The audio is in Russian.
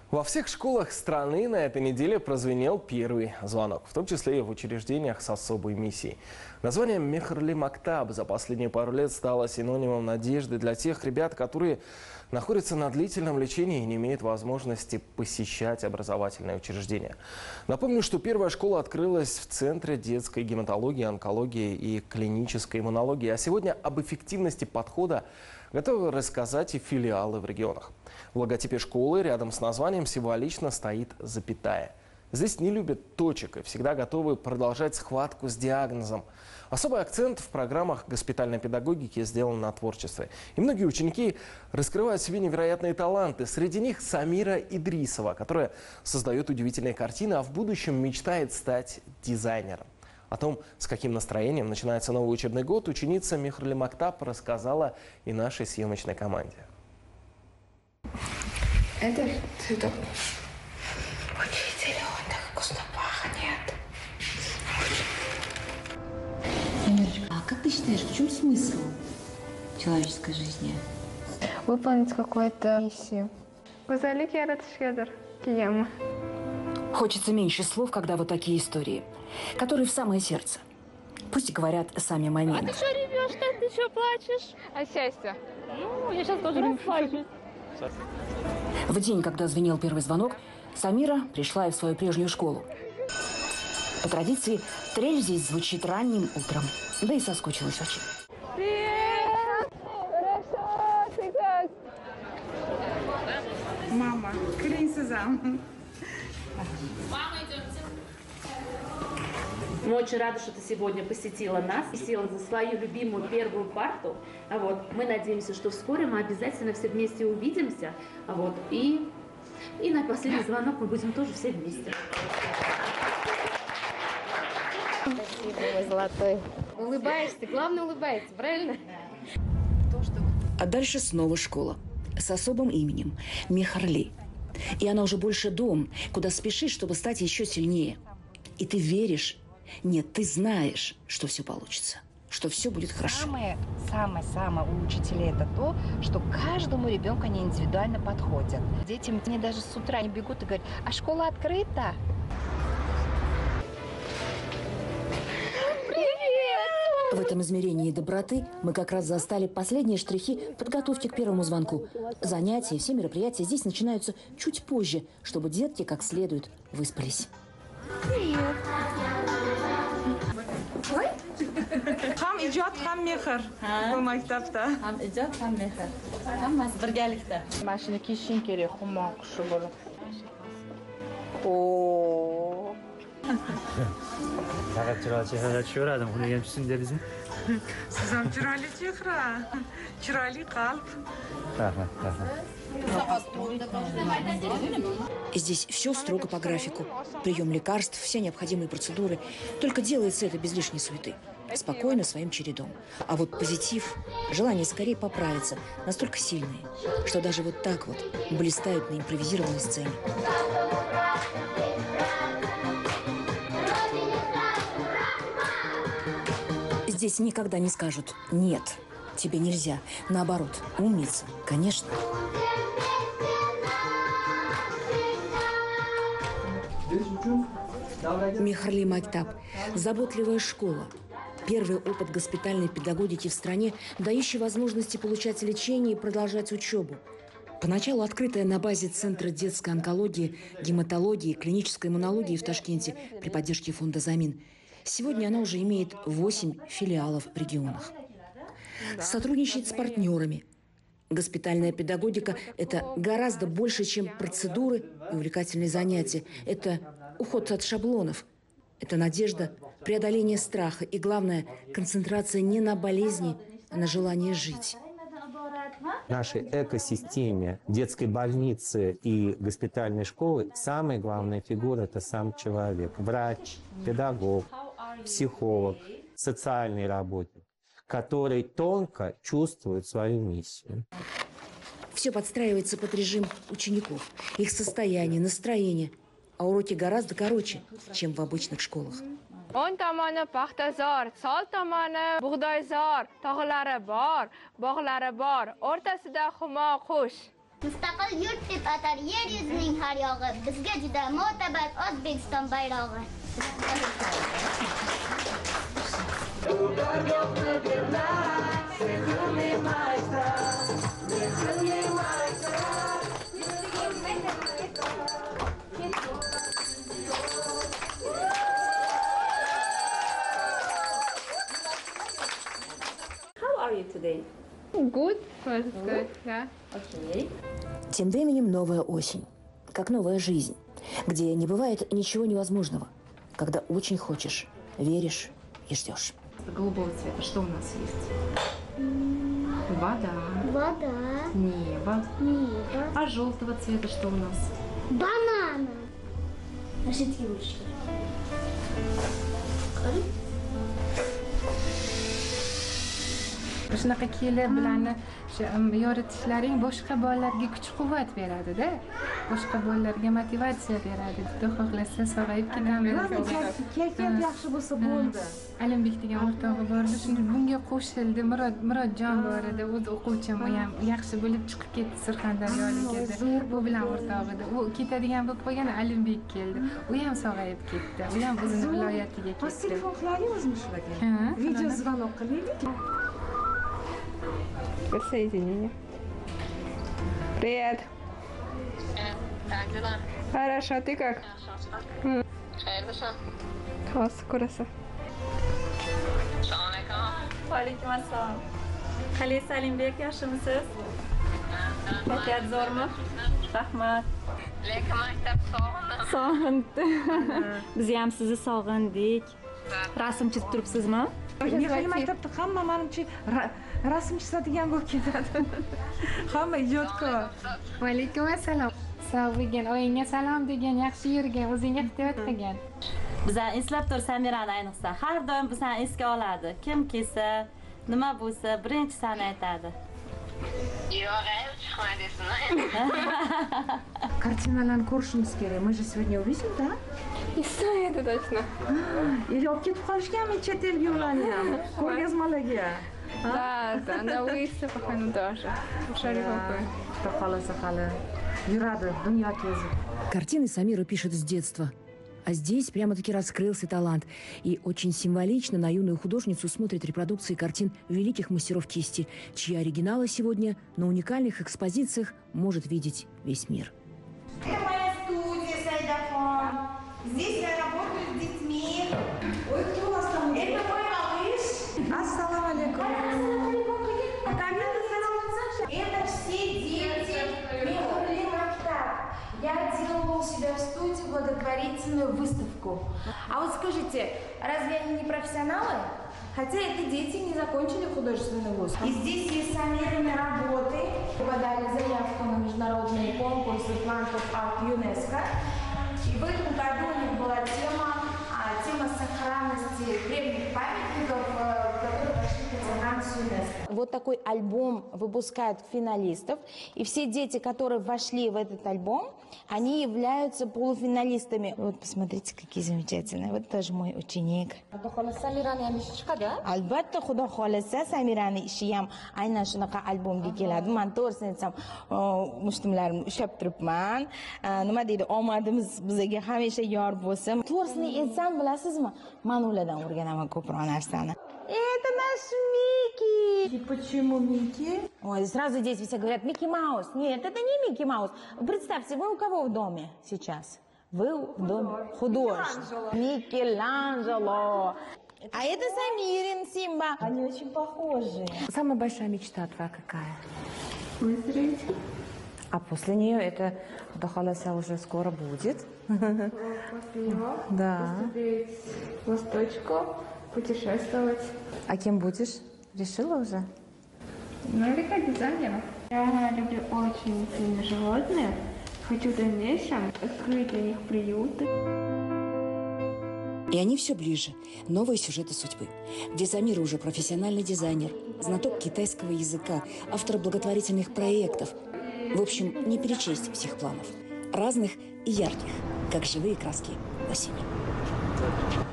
Во всех школах страны на этой неделе прозвенел первый звонок, в том числе и в учреждениях с особой миссией. Название Мехрли Мактаб за последние пару лет стало синонимом надежды для тех ребят, которые находятся на длительном лечении и не имеют возможности посещать образовательные учреждения. Напомню, что первая школа открылась в Центре детской гематологии, онкологии и клинической иммунологии. А сегодня об эффективности подхода готовы рассказать и филиалы в регионах. В логотипе школы рядом с названием символично стоит запятая. Здесь не любят точек и всегда готовы продолжать схватку с диагнозом. Особый акцент в программах госпитальной педагогики сделан на творчестве. И многие ученики раскрывают в себе невероятные таланты. Среди них Самира Идрисова, которая создает удивительные картины, а в будущем мечтает стать дизайнером. О том, с каким настроением начинается новый учебный год, ученица Мехрли Мактаб рассказала и нашей съемочной команде. Это цветок. Видели, он так вкусно пахнет. Самирочка, а как ты считаешь, в чем смысл человеческой жизни? Выполнить какую-то миссию. Güzellik yaratışıdır kiyama. Хочется меньше слов, когда вот такие истории, которые в самое сердце. Пусть говорят сами моменты. А ты что ревешь, так ты что плачешь? От счастья. Ну, я сейчас тоже расплачусь. В день, когда звенел первый звонок, Самира пришла и в свою прежнюю школу. По традиции, трель здесь звучит ранним утром. Да и соскучилась очень. Привет! Хорошо, ты как? Мама, клинсизам. Мы очень рады, что ты сегодня посетила нас и села за свою любимую первую парту. Мы надеемся, что вскоре мы обязательно все вместе увидимся. И на последний звонок мы будем тоже все вместе. Спасибо, мой золотой. Улыбаешься, главное улыбается, правильно? А дальше снова школа с особым именем – Мехрли. И она уже больше дом, куда спешишь, чтобы стать еще сильнее. И ты веришь, нет, ты знаешь, что все получится, что все будет хорошо. Самое у учителей это то, что каждому ребенку они индивидуально подходят. Дети мне даже с утра не бегут и говорят, а школа открыта? В этом измерении доброты мы как раз застали последние штрихи подготовки к первому звонку. Занятия, все мероприятия здесь начинаются чуть позже, чтобы детки как следует выспались. Ham ijod, ham mehr bu maktabda. Ham ijod, ham mehr. Hammasi birgalikda. Mashina kiyishing kerak, xumo qushi bo'lib. Faqat chiroyli chehrada tushaveradi, uning ham tushsin bizni. Siz ham chiroyli chehra, chiroyli qalb. Rahmat. Здесь все строго по графику. Прием лекарств, все необходимые процедуры. Только делается это без лишней суеты. Спокойно, своим чередом. А вот позитив, желание скорее поправиться, настолько сильные, что даже вот так вот блистают на импровизированной сцене. Здесь никогда не скажут «нет, тебе нельзя». Наоборот, умница, конечно. Мехрли Мактаб – заботливая школа. Первый опыт госпитальной педагогики в стране, дающий возможности получать лечение и продолжать учебу. Поначалу открытая на базе Центра детской онкологии, гематологии, клинической иммунологии в Ташкенте при поддержке фонда «Замин». Сегодня она уже имеет 8 филиалов в регионах. Сотрудничает с партнерами. Госпитальная педагогика – это гораздо больше, чем процедуры и увлекательные занятия. Это уход от шаблонов. Это надежда, преодоление страха и, главное, концентрация не на болезни, а на желании жить. В нашей экосистеме детской больницы и госпитальной школы самая главная фигура – это сам человек. Врач, педагог, психолог, социальный работник, который тонко чувствует свою миссию. Все подстраивается под режим учеников, их состояние, настроение. А уроки гораздо короче, чем в обычных школах. O'ng tomoni paxtazor, sol tomoni bug'doyzor, tog'lari bor, bog'lari bor, o'rtasida humo qush. Mustaqil yurt deb atar yer yuzining har yog'i. Bizga juda mo'tabar O'zbekiston bayrog'i. How are you today? Good, was good, yeah. Okay. Тем временем новая осень, как новая жизнь, где не бывает ничего невозможного, когда очень хочешь, веришь и ждешь. Голубого цвета что у нас есть? Вода, Вода, небо. небо, А желтого цвета что у нас? банана. Жить лучше. Shunaqa kelib bularni yoritishlaring boshqa bolalarga kuch-quvvat beradi-da. Boshqa bolalarga motivatsiya beradi. Xudo xohlasa sog'ayib ketamiz. Kayfiyat yaxshi bo'lsa bo'ldi. Alimbek degan o'rtog'i bor edi. Shuni bunga qo'shildi. Murodjon bor edi. O'z o'quvchim, u ham yaxshi bo'lib chiqib ketdi Surxondaryolikda. Bu bilan o'rtog'i edi. U ketadigan bo'lib qolgan Alimbek keldi. U ham sog'ayib ketdi. U ham o'zini viloyatiga ketdi. Telefon qilaylikmi shularga? Video звонок qilaylik. Соединение. Привет. Как дела? Хорошо, ты как? Xayrmisan? Hozir ko'rasan. Assalomu alaykum. Va alaykum assalom. Qalaysiz Alimbek, yaxshimisiz? Kayfiyat zo'rmi? Rahmat. Lekin maktab sog'indim. Sog'indim. Biz ham sizni sog'indik. Rasm chizib turibsizmi? Mehriy maktabda hamma menimcha rasm chizadigan bo'lib ketadi. Hamma ijodkor. Va alaykum assalom. Sog' bo'lgin, oyingga salom degan, yaxshi yurgin, o'zingga ehtiyot qilgin. Bizani eslab tur Samirani ayniqsa. Har doim bizani esga oladi. Kim kelsa, nima bo'lsa, birinchi sani aytadi. Yo'q, chiqmadingizmi? Kартинаlarni ko'rishimiz kerak. Мы же сегодня увидим, да? Не знаю, это точно. Или olib ketib qolishganmi chet elga ularni ham? Ko'rgazmalarga. Да, на выставках они тоже. Шарифовые. Xudo xolasa hali yuradi dunyo kezib. Картины Самира пишет с детства. А здесь прямо-таки раскрылся талант. И очень символично на юную художницу смотрят репродукции картин великих мастеров кисти, чьи оригиналы сегодня на уникальных экспозициях может видеть весь мир. Это моя студия, Сайдахон. Здесь я работаю с детьми. Ой, кто у вас там? Это мой малыш. Ассаламу алейкум. Это все дети Мехурли Мактаб. Я делала у себя в студии благотворительную выставку. А вот скажите, разве они не профессионалы? Хотя эти дети не закончили художественный вуз. И здесь есть Самирины работы. Подали заявку на международный конкурс Атлантов от ЮНЕСКО. И в этом году у них была тема сохранности древних памятников, которые прошли конкурс ЮНЕСКо. Вот такой альбом выпускают финалистов. И все дети, которые вошли в этот альбом, они являются полуфиналистами. Вот посмотрите, какие замечательные. Вот тоже мой ученик. Albatta, xudo xolasa Samirani ishi ham aynan shunaqa albomga keladi. Men to'g'risini aytsam, mushtumlarimni ushlab turibman. Nima deydi, omadimiz bizga hamisha yor bo'lsin. To'g'risini aytsam, bilasizmi, men ulardan o'rganaman ko'proq narsani. Это наш Микки! И почему Микки? Ой, сразу дети все говорят, Микки Маус. Нет, это не Микки Маус. Представьте, вы у кого в доме сейчас? Вы в доме художника. Микеланджело. А это Самирин, Симба. Они очень похожи. Самая большая мечта твоя какая? Выздороветь. А после нее это Дахаласа уже скоро будет. После него Да. посмотреть Восточку, путешествовать. А кем будешь? Решила уже? Наверняка дизайнером. Я люблю очень сильно животных. Хочу в дальнейшем открыть для них приюты. И они все ближе. Новые сюжеты судьбы, где Самира уже профессиональный дизайнер, знаток китайского языка, автор благотворительных проектов. В общем, не перечесть всех планов. Разных и ярких, как живые краски осени.